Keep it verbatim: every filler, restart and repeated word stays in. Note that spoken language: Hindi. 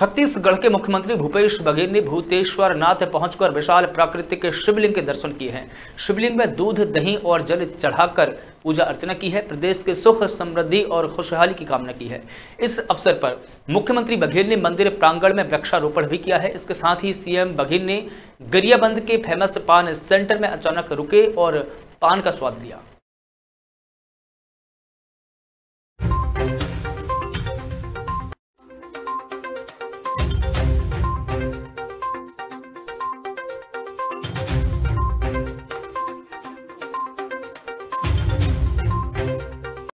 छत्तीसगढ़ के मुख्यमंत्री भूपेश बघेल ने भूतेश्वर नाथ पहुंचकर विशाल प्राकृतिक शिवलिंग के दर्शन किए हैं। शिवलिंग में दूध, दही और जल चढ़ाकर पूजा अर्चना की है। प्रदेश के सुख, समृद्धि और खुशहाली की कामना की है। इस अवसर पर मुख्यमंत्री बघेल ने मंदिर प्रांगण में वृक्षारोपण भी किया है। इसके साथ ही सीएम बघेल ने गरियाबंद के फेमस पान सेंटर में अचानक रुके और पान का स्वाद लिया।